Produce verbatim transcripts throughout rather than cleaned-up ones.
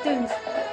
Tunes.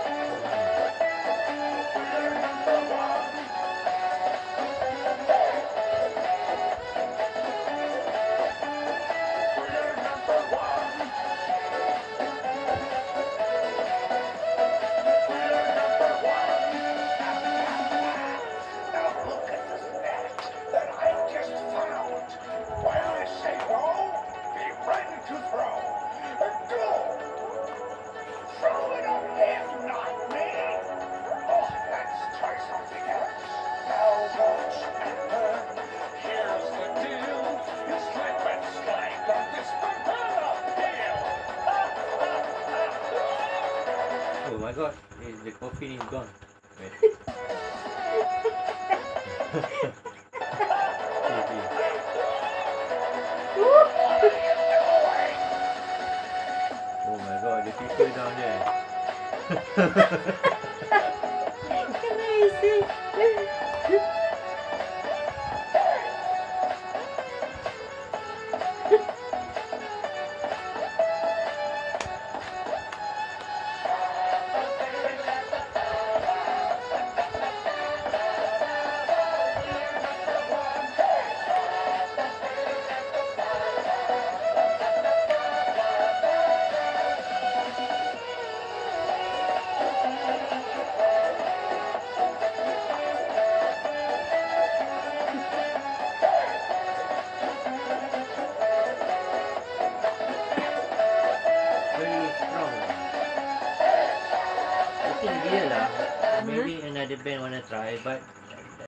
Oh my god, eh, the coffee is gone. Wait. See, see. Oh my god, the people down there. Amazing. Very strong. I think dia lah. Maybe another band wanna try, but